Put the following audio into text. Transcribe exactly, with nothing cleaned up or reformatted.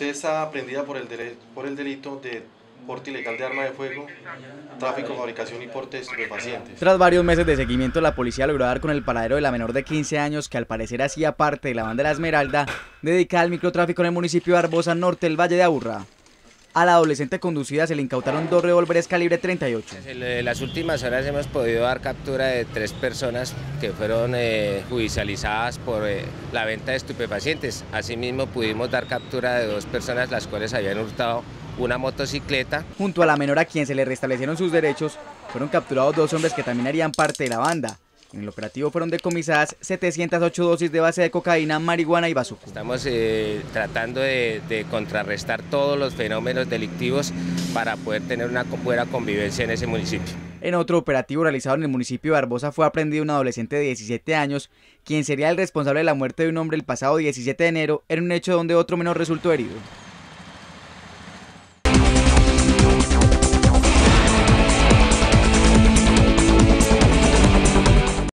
Merced está prendida por el, dele, por el delito de porte ilegal de arma de fuego, tráfico, fabricación y porte de estupefacientes. Tras varios meses de seguimiento, la policía logró dar con el paradero de la menor de quince años que al parecer hacía parte de la banda de la Esmeralda, dedicada al microtráfico en el municipio de Arbosa Norte, el Valle de Aburrá. A la adolescente conducida se le incautaron dos revólveres calibre treinta y ocho. En las últimas horas hemos podido dar captura de tres personas que fueron eh, judicializadas por eh, la venta de estupefacientes. Asimismo pudimos dar captura de dos personas las cuales habían hurtado una motocicleta. Junto a la menor a quien se le restablecieron sus derechos, fueron capturados dos hombres que también harían parte de la banda. En el operativo fueron decomisadas setecientas ocho dosis de base de cocaína, marihuana y bazuco. Estamos eh, tratando de, de contrarrestar todos los fenómenos delictivos para poder tener una buena convivencia en ese municipio. En otro operativo realizado en el municipio de Arbosa fue aprendido un adolescente de diecisiete años, quien sería el responsable de la muerte de un hombre el pasado diecisiete de enero en un hecho donde otro menor resultó herido.